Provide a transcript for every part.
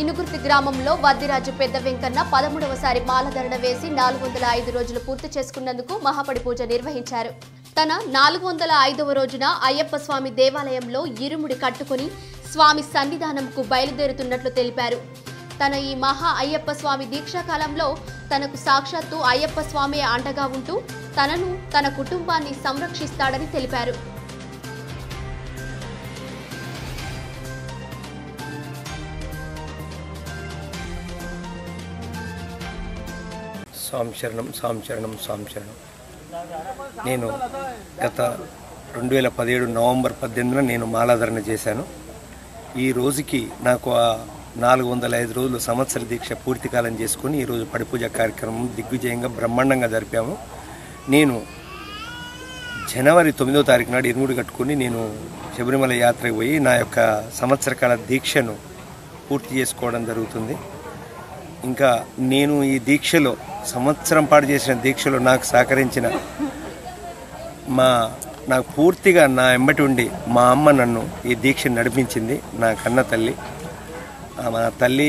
ఇనుగుర్తి గ్రామంలో వద్దిరాజు పెద్ద వెంకన్న 13వసారి మాలధరణ వేసి 405 రోజులు పూర్తి చేసుకున్నందుకు మహాపడి పూజ నిర్వహించారు. తన 405వ రోజున అయ్యప్ప స్వామి దేవాలయంలో ఇరుముడి కట్టుకుని స్వామి సన్నిధానంకు బయలుదేరుతున్నట్లు తెలిపారు. తన ఈ మహా అయ్యప్ప స్వామి దీక్షాకాలంలో తనకు సాక్షాత్తు అయ్యప్ప స్వామి అండగా ఉంటూ తనను తన కుటుంబాన్ని సంరక్షిస్తాడని తెలిపారు. స్వామి శరణం, స్వామి శరణం, స్వామి శరణం. నేను గత 2017 నవంబర్ 18న నేను మాలాధరణ చేశాను. ఈ రోజుకి నాకు 405 రోజులు సంవత్సర దీక్ష పూర్తికాలం చేసుకుని ఈరోజు పడిపూజ కార్యక్రమం దిగ్విజయంగా బ్రహ్మాండంగా జరిపాము. నేను జనవరి 9వ తారీఖు నాడు ఇరుముడి కట్టుకుని నేను శబరిమల యాత్రకు పోయి నా యొక్క సంవత్సర కాల దీక్షను పూర్తి చేసుకోవడం జరుగుతుంది. ఇంకా నేను ఈ దీక్షలో సంవత్సరం పాటు చేసిన దీక్షలో నాకు సహకరించిన నాకు పూర్తిగా నా ఎంబటి ఉండి మా అమ్మ నన్ను ఈ దీక్షను నడిపించింది. నా కన్న తల్లి, నా తల్లి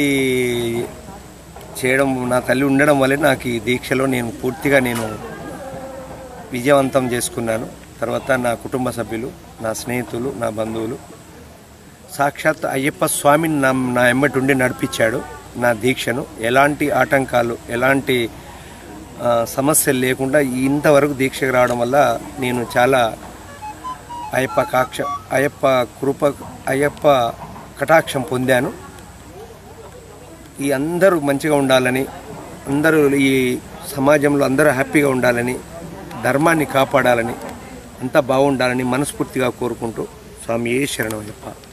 ఉండడం వల్లే నాకు ఈ దీక్షలో నేను పూర్తిగా విజయవంతం చేసుకున్నాను. తర్వాత నా కుటుంబ సభ్యులు, నా స్నేహితులు, నా బంధువులు, సాక్షాత్ అయ్యప్ప స్వామిని నా ఎంబటి ఉండి నడిపించాడు నా దీక్షను. ఎలాంటి ఆటంకాలు, ఎలాంటి సమస్యలు లేకుండా ఇంతవరకు దీక్షకు రావడం వల్ల నేను చాలా అయ్యప్ప కటాక్షం పొందాను. ఈ అందరూ మంచిగా ఉండాలని, అందరూ ఈ సమాజంలో అందరూ హ్యాపీగా ఉండాలని, ధర్మాన్ని కాపాడాలని, అంతా బాగుండాలని మనస్ఫూర్తిగా కోరుకుంటూ స్వామి శరణం అయ్యప్ప.